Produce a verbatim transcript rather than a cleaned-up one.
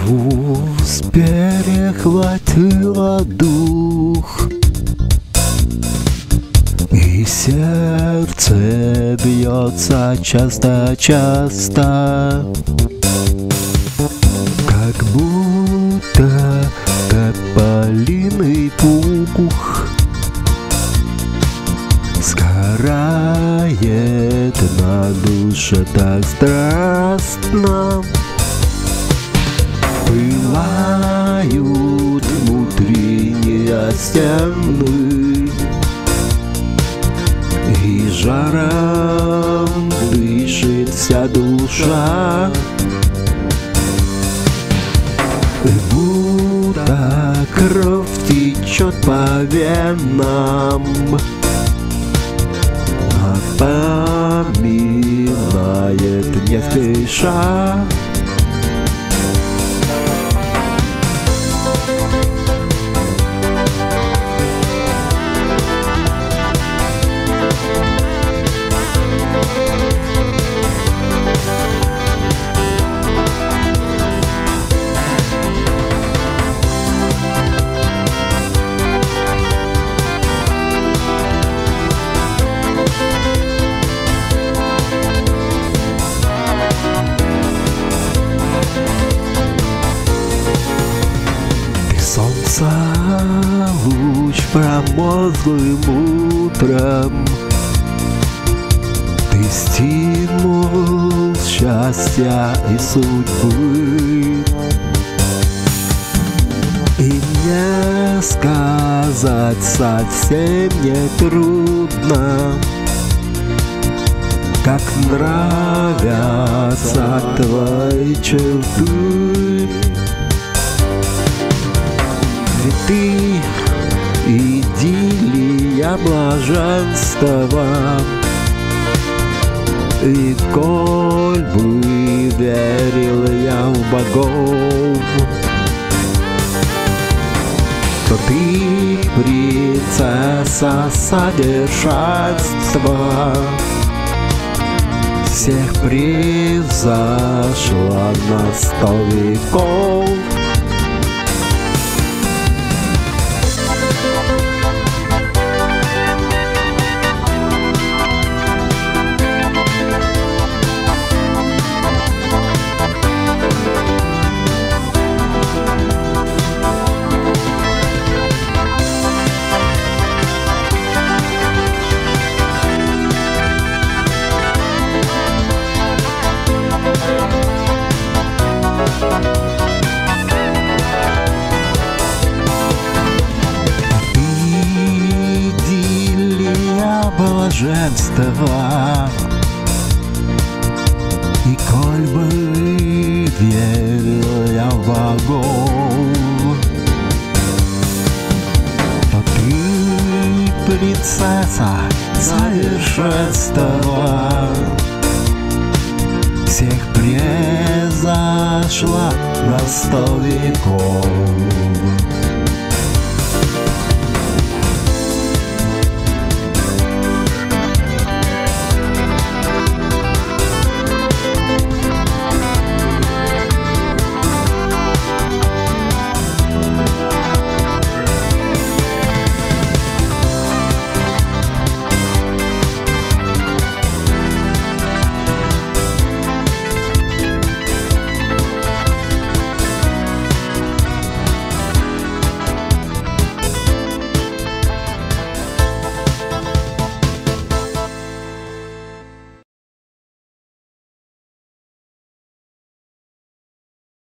Груз перехватила дух, и сердце бьется часто-часто, как будто тополиный пух сгорает на душе так страстно. Пылают внутренние стены, и жаром дышит вся душа, и будто кровь течет по венам, напоминает не спеша. Солнца луч промозглым утром, ты стимул счастья и судьбы, и мне сказать совсем не трудно, как нравятся твои черты. Ты идиллия блаженства, и коль бы верил я в богов, то ты принцесса совершенства, всех превзошла на сто веков. Блаженства, и коль бы верил я в богов, то ты принцесса совершенства, всех превзошла на сто веков.